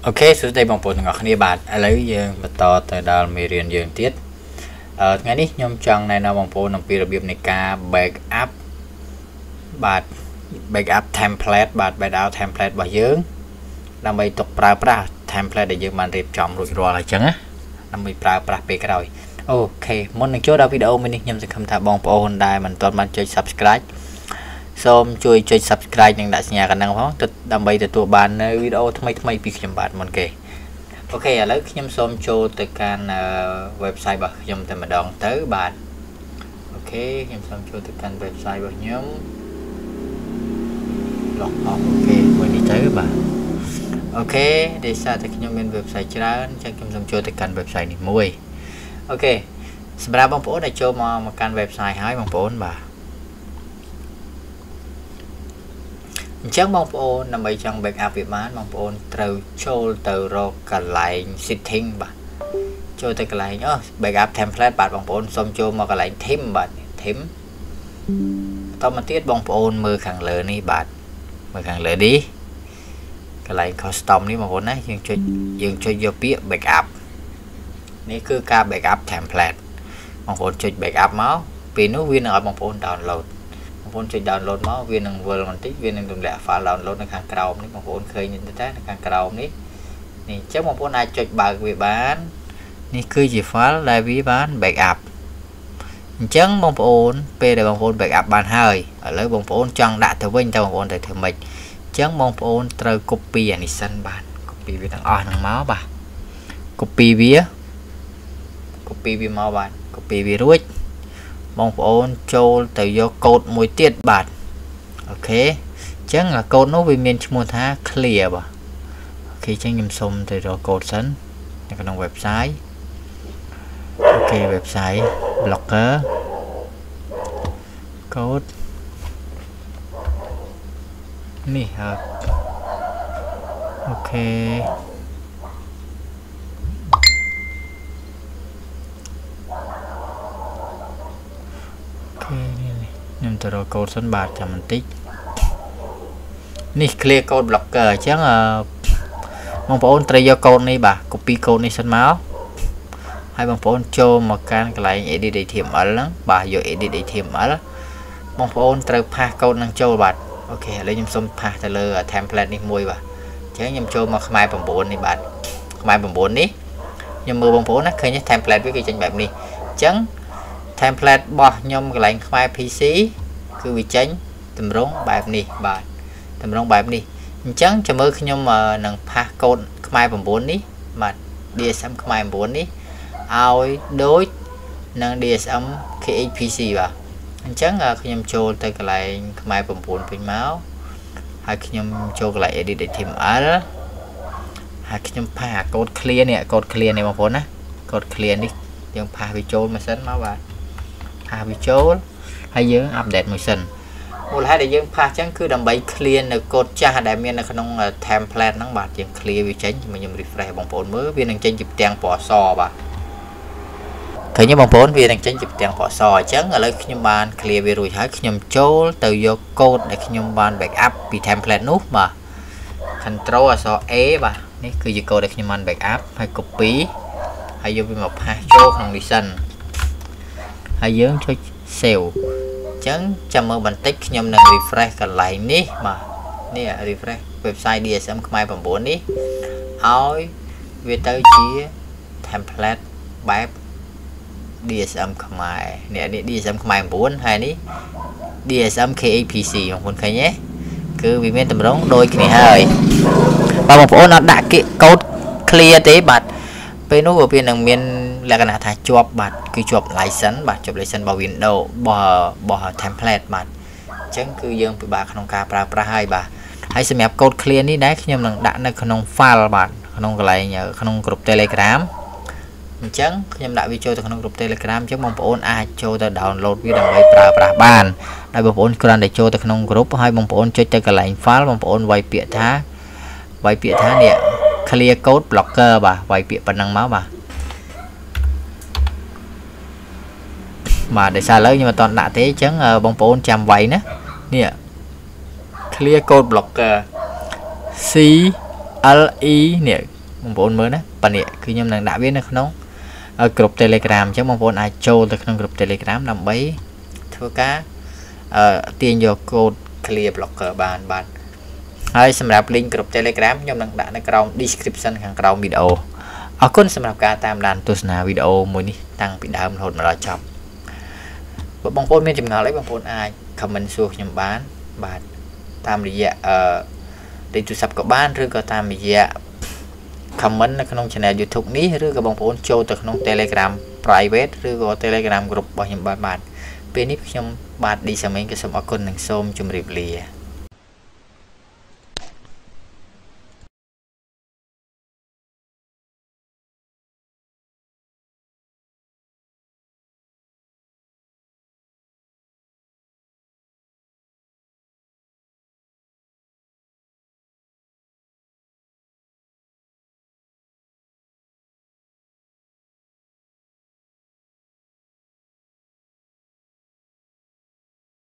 Ok, số đây bằng bộ ngọc này bạn lấy dương và to từ đào mì riêng dương tiết ngay đi nhom chọn này nó bằng bộ nằm pi biệp này ca backup bạn backup template bạn backup template bảo dương làm bài tục pra template để dương bạn điệp chọn rồi là chẳng á làm bài pra pe cái rồi ok muốn đừng chốt đâu video mình nhầm sẽ không thả bằng bộ Hyundai mình toàn bạn chơi subscribe xongជួយចុច subscribe និងដាក់សញ្ញាកណ្ដឹងផងដើម្បីទទួលបាននៅវីដេអូថ្មីៗពីខ្ញុំបាទមុនគេអូខេឥឡូវខ្ញុំសូមចូលទៅកាន់ website របស់ខ្ញុំតែម្ដងទៅបាទអូខេខ្ញុំសូមចូលទៅកាន់ website របស់ខ្ញុំ log off អូខេមួយនេះទៅបាទអូខេដោយសារតែខ្ញុំមាន website ច្រើនអញ្ចឹងខ្ញុំសូមចូលទៅកាន់ website នេះមួយអូខេសម្រាប់បងប្អូនដែលចូលមកកាន់ website ហើយបងប្អូនបាទអញ្ចឹងបងប្អូនដើម្បីចង់ backup វាបានបងប្អូនត្រូវចូលទៅរកកន្លែង setting បាទចូលទៅកន្លែងbackup template បាទបងប្អូនសូមចូលមកកន្លែង theme បាទ theme តមកទៀតបងប្អូនមើលខាងលើនេះបាទមើលខាងលើនេះកន្លែង custom នេះបងប្អូនណាយើងចុចយកពាក្យ backup នេះគឺការ backup template បងប្អូនចុច backup មកពេលនោះវានឹងឲ្យបងប្អូន downloadបងប្អូនចុច download មកវានឹងវិលបន្តិចវានឹងទម្លាក់ file download នៅខាងក្រោមនេះបងប្អូនឃើញទេនៅខាងក្រោមនេះអញ្ចឹងបងប្អូនអាចចុចបើកវាបាននេះគឺជា file ដែលវាបាន backup អញ្ចឹងបងប្អូនពេលដែលបងប្អូន backup បានហើយឥឡូវបងប្អូនចង់ដាក់ទៅវិញតើបងប្អូនទៅធ្វើម៉េចអញ្ចឹងបងប្អូនត្រូវ copy អានេះសិនបាទ copy វាទាំងអស់ហ្នឹងមកបាទ copy វាមកបាទ copy វារួចបងប្អូនចូលទៅយកកូដមួយទៀតបាទអូខេអញ្ចឹងកូដនោះវាមានឈ្មោះថា clear បាទអូខេអញ្ចឹងខ្ញុំសុំទៅរកកូដសិននៅក្នុង website អូខេ website blocker កូដនេះអូខេខ្ញុំទៅរកកូដសិនបាទចាំបន្តិចនេះ clear code blocker អញ្ចឹងបងប្អូនត្រូវយកកូដនេះបាទ copy កូដនេះសិនមកហើយបងប្អូនចូលមកកាន់កន្លែង edit HTML ហ្នឹងបាទយក edit HTML បងប្អូនត្រូវផាសកូដហ្នឹងចូលបាទអូខេឥឡូវខ្ញុំសុំផាសទៅលើ template នេះមួយបាទអញ្ចឹងខ្ញុំចូលមកខ្មែរ9នេះបាទខ្មែរ9នេះខ្ញុំមើលបងប្អូនណាឃើញ template វាគឺចេញបែបនេះអញ្ចឹងtemplate របស់ខ្ញុំកន្លែងខ្មែរ PC គឺវាចេញតម្រង់បែបនេះបាទតម្រង់បែបនេះអញ្ចឹងចាំមើលខ្ញុំនឹងផាសកូដខ្មែរ9នេះបាទ DSM ខ្មែរ9នេះឲ្យដូចនឹង DSM KHPC បាទអញ្ចឹងខ្ញុំចូលទៅកន្លែងខ្មែរ9ពេញមកហើយខ្ញុំចូលកន្លែង edit HTML ហើយខ្ញុំផាសកូដ clear នេះកូដ clear នេះបងប្អូនណាកូដ clear នេះយើងផាសវាចូលមកសិនមកបាទវាចូលហើយយើងអាប់ដេតមួយសិនមូលហេតុដែលយើងផាសចឹងគឺដើម្បី clear នៅកូដចាស់ដែលមាននៅក្នុង template ហ្នឹងបាទយើង clear វាចេញខ្ញុំ refresh បងប្អូនមើលវានឹងចេញជាផ្ទាំងពណ៌សបាទឃើញទេបងប្អូនវានឹងចេញជាផ្ទាំងពណ៌សអញ្ចឹងឥឡូវខ្ញុំបាន clear វារួចហើយខ្ញុំចូលទៅយកកូដដែលខ្ញុំបាន backup ពី template នោះបាទ control អក្សរ A បាទនេះគឺជាកូដដែលខ្ញុំបាន backup ហើយ copy ហើយយកវាមកផាសចូលក្នុងនេះសិនហើយយើងចុច save អញ្ចឹងចាំមើលបន្តិចខ្ញុំនឹង refresh កន្លែងនេះបាទនេះ refresh website DSM ខ្មែរ9នេះឲ្យវាទៅជា template បែប DSM ខ្មែរនេះ DSM ខ្មែរ9ហើយនេះ DSM KHPC បងប្អូនឃើញទេគឺវាមានតម្រង់ដូចគ្នាហើយបងប្អូនអត់ដាក់កូដ clear ទេបាទពេលនោះវានឹងមានលក្ខណៈថាជាប់បាទគឺជាប់ license បាទជាប់ license របស់ Windows របស់ template បាទអញ្ចឹងគឺយើងពិបាកក្នុងការប្រើប្រាស់ហើយបាទហើយសម្រាប់កូដ clear នេះដែរខ្ញុំនឹងដាក់នៅក្នុង file បាទក្នុងកន្លែងក្នុងក្រុម Telegram អញ្ចឹងខ្ញុំដាក់វាចូលទៅក្នុងក្រុម Telegram អញ្ចឹងបងប្អូនអាចចូលទៅ download វាដើម្បីប្រើប្រាស់បានហើយបងប្អូនគ្រាន់តែចូលទៅក្នុងក្រុមហើយបងប្អូនចុចទៅកន្លែង file បងប្អូនវាយពាក្យថានេះ clear code blocker បាទវាយពាក្យប៉ុណ្ណឹងមកបាទដោយសារឥឡូវខ្ញុំអត់ទាន់ដាក់ទេអញ្ចឹងបងប្អូនចាំវាយណានេះ clear code blocker CLE នេះបងប្អូនមើលណាប៉ានេះគឺខ្ញុំនឹងដាក់វានៅក្នុងក្រុម Telegram អញ្ចឹងបងប្អូនអាចចូលទៅក្នុងក្រុម Telegram ដើម្បីធ្វើការទាញយកកូដ clear blocker បានបាទហើយសម្រាប់ link ក្រុម Telegram ខ្ញុំនឹងដាក់នៅក្រោម description ខាងក្រោមវីដេអូអរគុណសម្រាប់ការតាមដានទស្សនាវីដេអូមួយនេះតាំងពីដើមរហូតមកដល់ចប់បើបងប្អូនមានចម្ងល់អីបងប្អូនអាច comment សួរខ្ញុំបានបាទតាមរយៈលេខទូរស័ព្ទក៏បានឬក៏តាមរយៈ comment នៅក្នុង channel YouTube នេះឬក៏បងប្អូនចូលទៅក្នុង Telegram private ឬក៏ Telegram group របស់ខ្ញុំបាទពេលនេះខ្ញុំបាទឌីសាមេងក៏សូមអរគុណនិងសូមជម្រាបលា